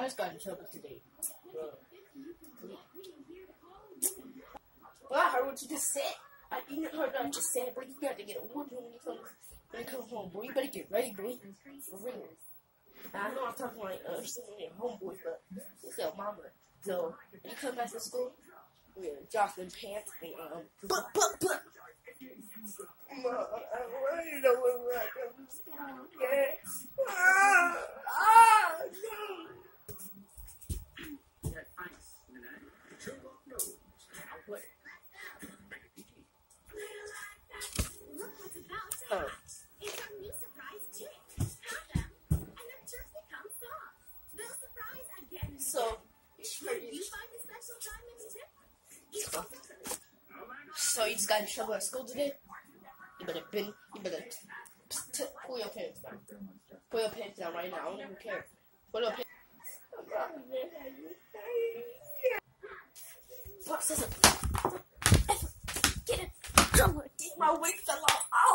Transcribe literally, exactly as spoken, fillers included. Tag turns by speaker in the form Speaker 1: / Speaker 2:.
Speaker 1: I just got in trouble today. Well, I heard what you just said. I you heard what I just said, but you got to get a whooping when you come when you come home, boy. You better get ready, boy. For real. Now, I know I'm talking like uh, your homeboys, but it's your mama. So when you come back to school, we're Jocelyn pants and um, but but but. Mom, I want you to look like I'm school, okay? Ah, ah, no. Oh.
Speaker 2: It's our new surprise chick. Have them, and they're just become soft. They'll surprise again.
Speaker 1: So,
Speaker 2: Did you find the special diamond tip? It's also
Speaker 1: so you just got in trouble at school today? You better bin, you better t t t pull your pants down. Pull your pants down right now. I don't even care. Pull your pants. Boss, listen. Get it. Get my wig fell off.